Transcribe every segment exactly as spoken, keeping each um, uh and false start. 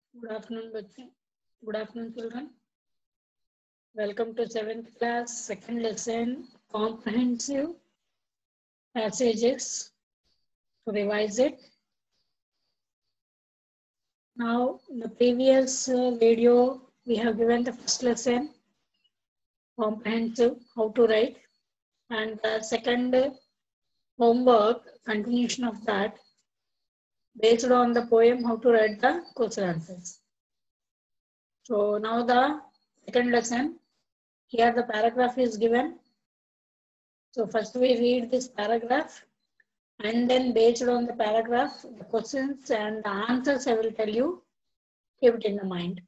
Good afternoon, बच्चे. Good afternoon, children. Welcome to seventh class, second lesson, comprehensive passages. To revise it. Now, in the previous uh, video, we have given the first lesson, comprehensive, how to write, and the second uh, homework, continuation of that, based on the poem, how to write the question answers. So now the second lesson. Here the paragraph is given. So first we read this paragraph and then based on the paragraph, the questions and the answers I will tell you, keep it in the mind.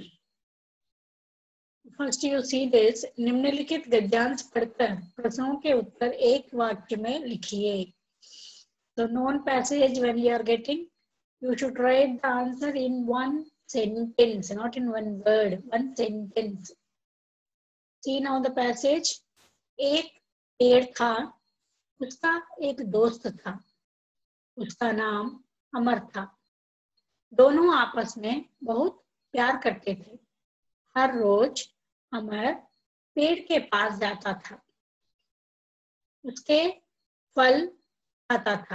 First you see this, निम्नलिखित गद्यांश पढ़कर प्रश्नों के उत्तर एक वाक्य में लिखिए. So known passage when you are getting, you should write the answer in one sentence, not in one word, one sentence. See now the passage. एक पेड़ था, उसका एक दोस्त था, उसका नाम अमर था. दोनों आपस में बहुत प्यार करते थे. हर रोज अमर पेड़ के पास जाता था, उसके फल खाता था,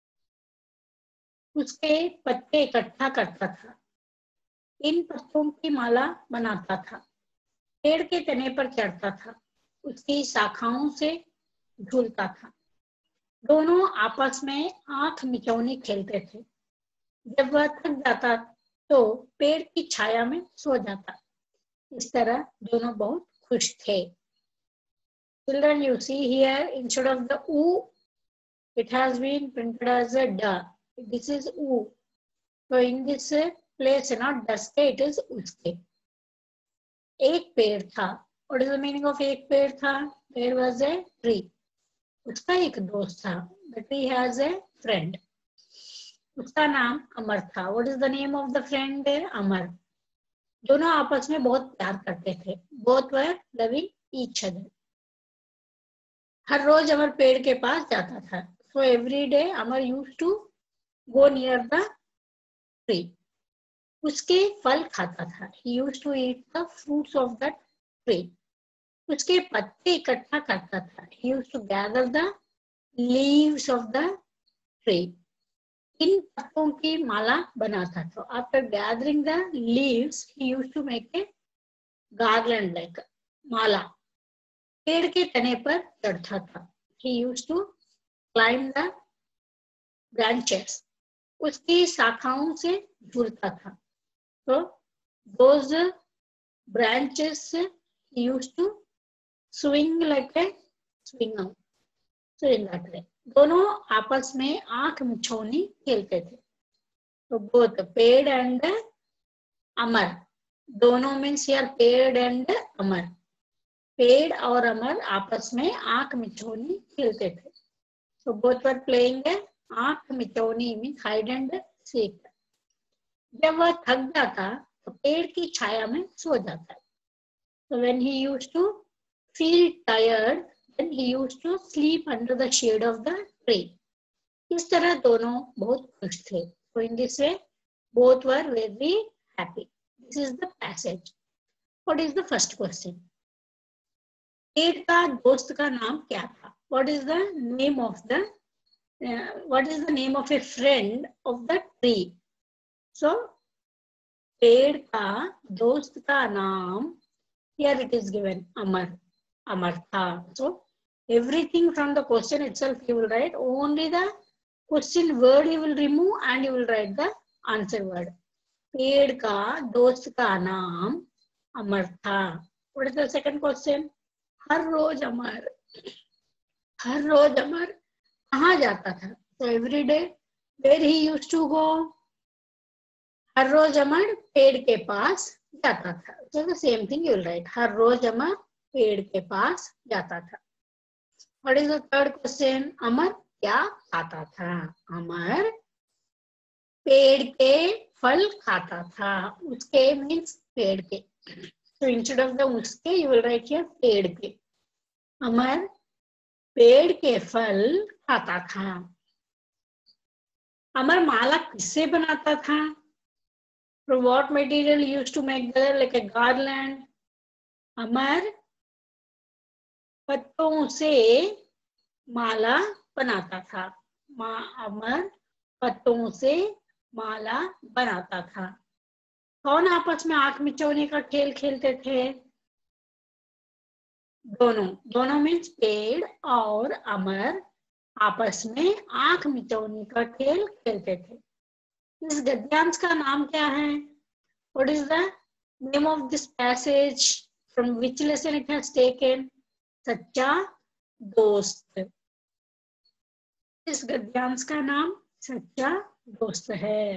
उसके पत्ते इकट्ठा करता था, इन पत्तों की माला बनाता था, पेड़ के तने पर चढ़ता था, उसकी शाखाओं से झूलता था. दोनों आपस में आंख मिचौनी खेलते थे. जब वह थक जाता तो पेड़ की छाया में सो जाता. इस तरह दोनों बहुत खुश थे. Children, you see here instead of the u, it has been printed as a da. This is u. So in this place, not daske, it is uske. एक पेड़ था. What is the meaning of एक पेड़ था? There was a tree. उसका एक दोस्त था. The tree has a friend. उसका नाम अमर था. What is the name of the friend? अमर. दोनों आपस में बहुत प्यार करते थे. Both were loving each other. हर रोज अमर पेड़ के पास जाता था. So every day Amar used to go near the tree. उसके फल खाता था. He used to eat the fruits of that tree. उसके पत्ते इकट्ठा करता था. He used to gather the leaves of the tree. इन पत्तों की माला बनाता था. After gathering the leaves, he used to make a garland like माला. पेड़ के तने पर चढ़ता था. He used to climb the branches. उसकी शाखाओं से झूलता था. So those branches he used to swing like a swinger. So in that way. दोनों आपस में आंख मिचौनी खेलते थे. तो both पेड़ and अमर, दोनों means here पेड़ and अमर. पेड़ और अमर आपस में आंख मिचौनी खेलते थे. So both were playing a आंख मिचौनी means hide and seek. जब वह थक जाता तो पेड़ की छाया में सो जाता. So when he used to feel tired, then he used to sleep under the shade of the tree. इस तरह दोनों बहुत खुश थे. So in this way, both were very happy. This is the passage. What is the first question? पेड़ का दोस्त का नाम क्या था? What is the name of the uh, what is the name of a friend of the tree? So पेड़ का दोस्त का नाम, here it is given Amar. Amar tha. So everything from the question itself you will write. Only the question word you will remove and you will write the answer word. पेड़ का दोस्त का नाम अमर था. What is the second question? हर रोज अमर, हर रोज अमर कहाँ जाता था? So every day where he used to go? हर रोज अमर पेड़ के पास जाता था. So the same thing you will write. हर रोज अमर पेड़ के पास जाता था. What is the third question? अमर क्या खाता था? अमर पेड़ के फल खाता था. उसके means पेड़ के. So instead of the उसके you will write here पेड़ के. अमर पेड़ के फल खाता था. अमर माला किससे बनाता था? From what material used to make the like a garland? अमर पत्तों से माला बनाता था. अमर पत्तों से माला बनाता था. कौन आपस में आंख मिचौने का खेल खेलते थे? दोनों. दोनों मीन्स पेड़ और अमर आपस में आंख मिचौने का खेल खेलते थे. इस गद्यांश का नाम क्या है? What is the name of this passage? From which lesson it has taken? सच्चा दोस्त. इस गद्यांश का नाम सच्चा दोस्त है.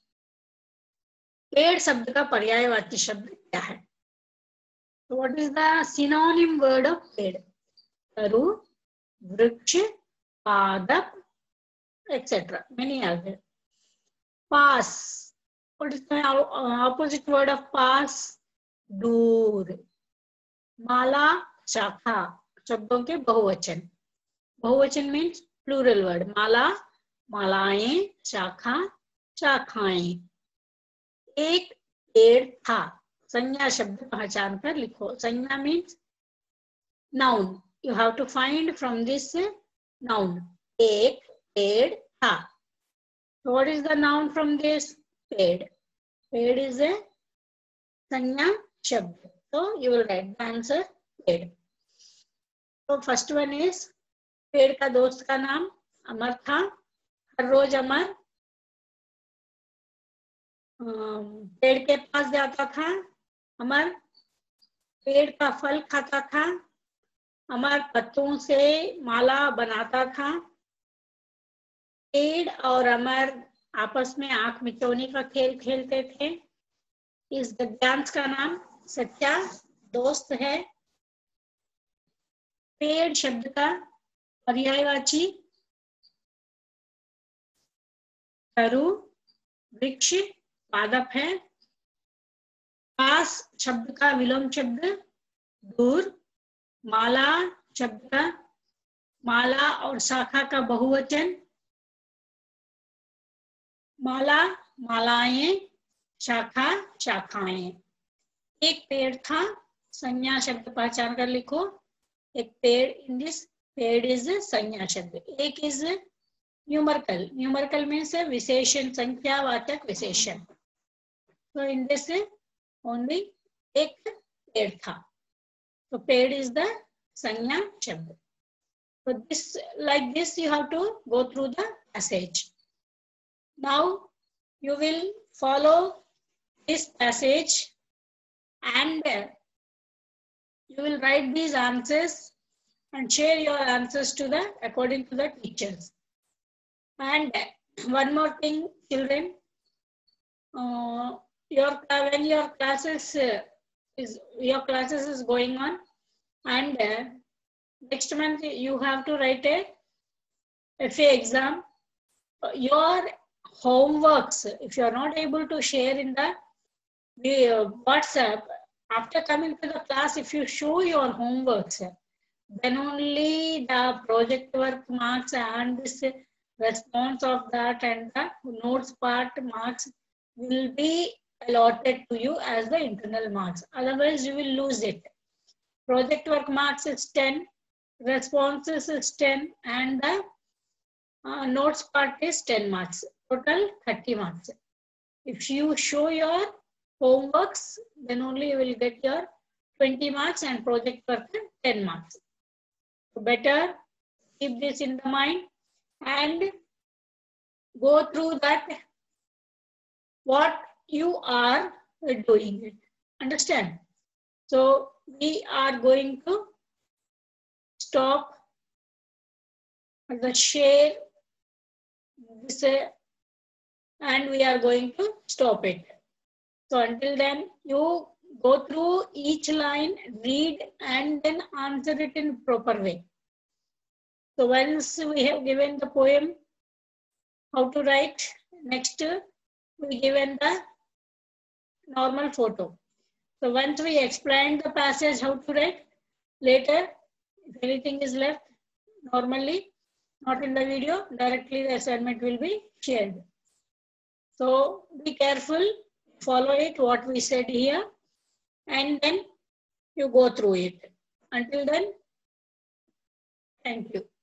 पेड़ शब्द का पर्यायवाची शब्द क्या है? So what is the synonym word of पेड़? तरु, वृक्ष, पादप, et cetera. Many are there. Pass. What is the opposite word of पास? दूर. माला, शाखा. शब्दों के बहुवचन. बहुवचन मीन्स प्लूरल वर्ड. माला, मालाएं, शाखा, शाखाएं. एक पेड़ था. संज्ञा शब्द पहचान कर लिखो. Sangya means noun. You have to find from this noun. एक पेड़ था. So what is the noun from this? पेड़. पेड़ is a संज्ञा शब्द. So you will write the answer पेड़. So first one is पेड़ का दोस्त का नाम अमर था. हर रोज अमर पेड़ के पास जाता था. अमर पेड़ का फल खाता था. अमर पत्तों से माला बनाता था. पेड़ और अमर आपस में आंख मिचौने का खेल खेलते थे. इस गद्यांश का नाम सच्चा दोस्त है. पेड़ शब्द का पर्यायवाची तरु, वृक्ष, पादप है. पास शब्द का विलोम शब्द दूर. माला शब्द का माला और शाखा का बहुवचन माला, मालाएं, शाखा, शाखाएं. एक पेड़ था. संज्ञा शब्द पहचान कर लिखो. एक पेड़. इन दिस पेड़ इज संज्ञा शब्द. एक इज न्यूमरिकल. न्यूमरिकल मीन्स विशेषण, संख्यावाचक विशेषण. तो इन दिस ओनली एक पेड़ था. तो पेड़ इज द संज्ञा शब्द. So this, like this, you have to go through the passage. Now you will follow this passage and you will write these answers and share your answers to the according to the teachers. And one more thing, children, uh, your when your classes uh, is your classes is going on, and uh, next month you have to write a F A exam. Your homeworks, if you are not able to share in the, the uh, WhatsApp, after coming to the class, if you show your homeworks, then only the project work marks and this response of that and the notes part marks will be allotted to you as the internal marks. Otherwise, you will lose it. Project work marks is ten, responses is ten, and the uh, notes part is ten marks. Total thirty marks. If you show your homeworks, then only you will get your twenty marks and project work ten marks. So better keep this in the mind and go through that what you are doing it. Understand? So we are going to stop the share this uh, and we are going to stop it. So until then, you go through each line, read and then answer it in proper way. So once we have given the poem, how to write, next we given the normal photo. So once we explain the passage how to write, later if anything is left, normally not in the video, directly the assignment will be shared. So be careful. follow it what we said here, and then you go through it. Until then, thank you.